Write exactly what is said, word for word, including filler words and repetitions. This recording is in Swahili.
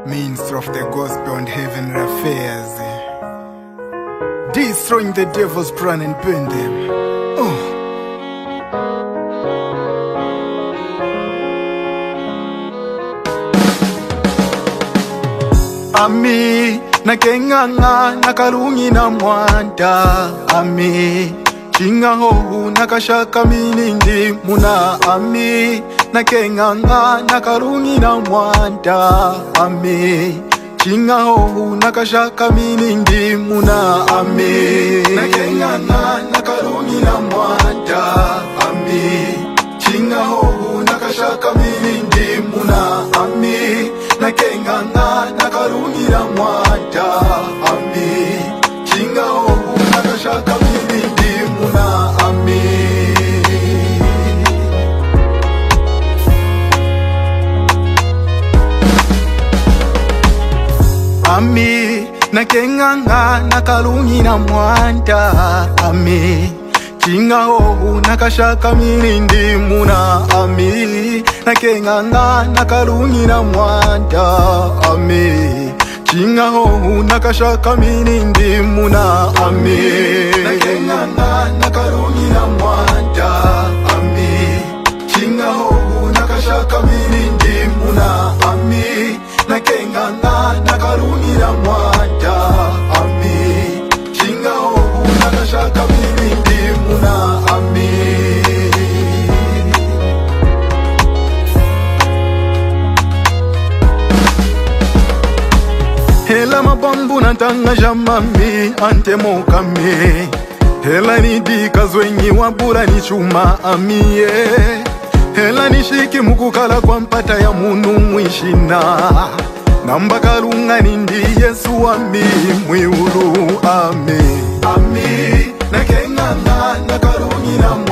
Minister of the gospel and heavenly affairs, destroying the devil's plan and burn them. Oh. Ami Nakeñaña nakalungi na mwanda. Ami chinga hohu nakashaka minindi muna. Ami Nakeñaña nakalungi na mwanda. Ami chinga hohu nakashaka minindi muna. Ami Nakeñaña nakalungi na mwanda. Ami chinga hohu nakashaka minindi muna. Ami Nakeñaña nakalungi na mwanda. Ami chinga hohu nakashaka minindi muna. Ami Ami Nakeñaña nakalungi na mwanda. Ami chinga hohu nakashaka minindi muna. Ami Nakeñaña nakalungi na mwanda. Ami chinga hohu nakashaka minindi muna. Ami Nakeñaña nakalungi na mwanda. Ami chinga hohu nakashaka minindi muna. Ami Nakeñaña nakalungi na mwanda. Ami chinga hohu nakashaka minindi muna. Ami hela mabambu natanga jamami ante mokame. Hela nidika zwenyi wabura ni chuma amie. Hela nishiki mukukala kwa mpata ya munu mwishina. Namba kalunga nindi Yesu wami mwiulu. Ami Ami Nakeñaña nakalungi na